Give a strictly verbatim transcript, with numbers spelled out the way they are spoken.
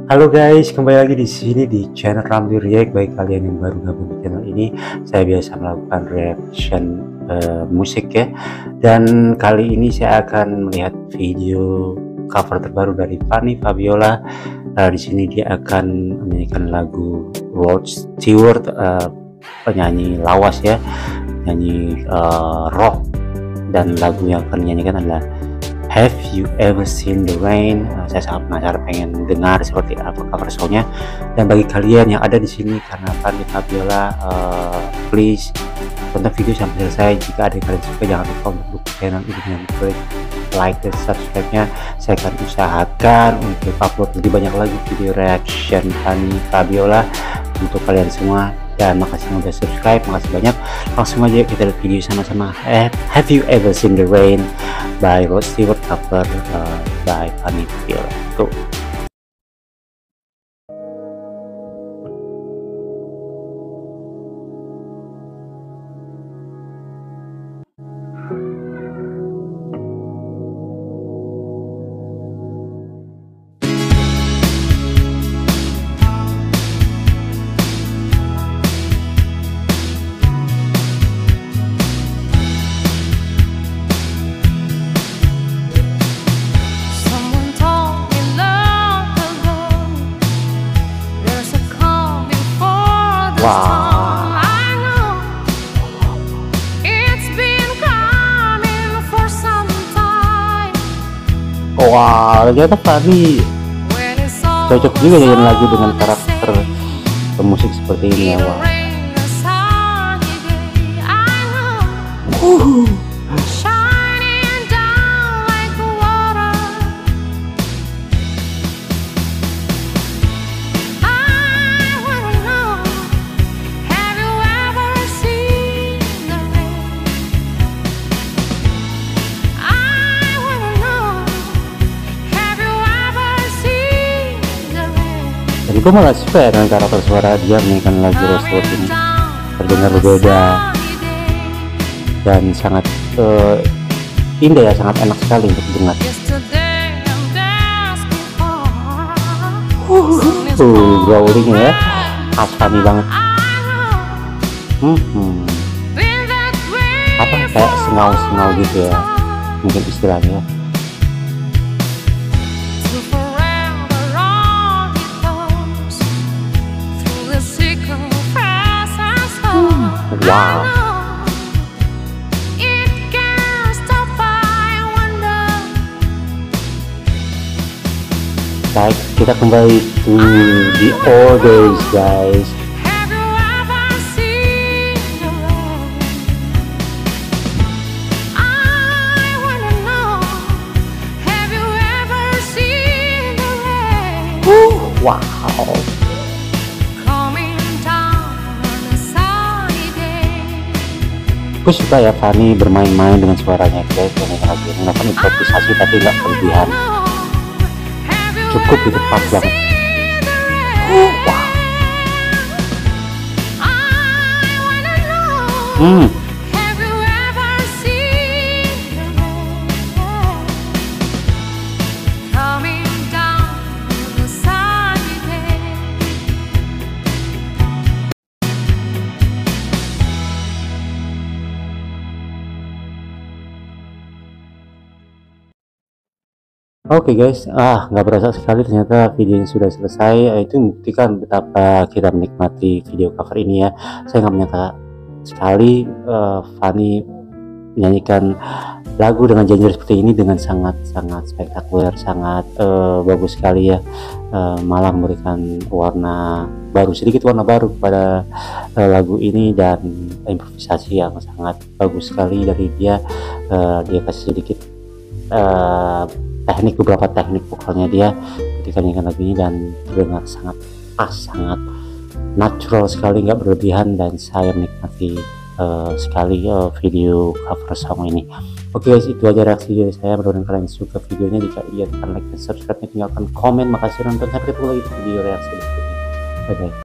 Halo guys, kembali lagi di sini di channel Ramli React. Bagi kalian yang baru gabung di channel ini, saya biasa melakukan reaction uh, musik ya. Dan kali ini saya akan melihat video cover terbaru dari Fanny Fabiola. Uh, di sini dia akan menyanyikan lagu Rod Stewart, uh, penyanyi lawas ya, penyanyi uh, rock. Dan lagu yang akan dinyanyikan adalah Have You Ever Seen the Rain? Uh, saya sangat penasaran pengen dengar seperti apa cover songnya. Dan bagi kalian yang ada di sini karena Fanny Fabiola, uh, please tonton video sampai selesai. Jika ada yang kalian suka, jangan lupa untuk dukung channel ini dengan klik like dan subscribe-nya. Saya akan usahakan untuk upload lebih banyak lagi video reaction Fanny Fabiola untuk kalian semua. Dan makasih yang udah subscribe, makasih banyak. Langsung aja kita lihat video sama-sama. Have You Ever Seen the Rain by Rod Stewart, cover uh, by Fanny Fabiola. Go. Wow. Wah, ternyata Fanny cocok juga nyanyiin lagu dengan karakter musik seperti ini ya. Wah. Uh. Jadi gue malah suka ya dengan karakter suara dia menyanyikan lagu Rod Stewart ini, terdengar berbeda dan sangat uh, indah ya, sangat enak sekali untuk didengar. Uh, growlingnya ya, khas Fanny banget. Hmm, hmm. Apa kayak sengau-sengau gitu ya, mungkin istilahnya. Wow. Baik, kita kembali to the old days guys. Wow. Aku suka ya Fanny bermain-main dengan suaranya guys, dengan lagu ini melakukan improvisasi tapi nggak berlebihan, cukup itu pas banget. Uh, wow. Hmm. Oke okay guys, ah nggak berasa sekali ternyata videonya sudah selesai. Itu membuktikan betapa kita menikmati video cover ini ya. Saya nggak menyangka sekali uh, Fanny menyanyikan lagu dengan genre seperti ini dengan sangat-sangat spektakuler, sangat uh, bagus sekali ya. Uh, malah memberikan warna baru, sedikit warna baru kepada uh, lagu ini, dan improvisasi yang sangat bagus sekali dari dia. Uh, dia kasih sedikit uh, teknik, beberapa teknik vokalnya dia ketika nyanyikan lagu ini, dan terdengar sangat pas, sangat natural sekali, nggak berlebihan, dan saya menikmati uh, sekali uh, video cover song ini. Oke guys, itu aja reaksi dari saya. Mudah-mudahan kalian suka videonya. Jika iya, tekan like dan subscribe, tinggalkan komen. Makasih nonton, sampai ketemu lagi di video reaksi berikutnya. Bye bye.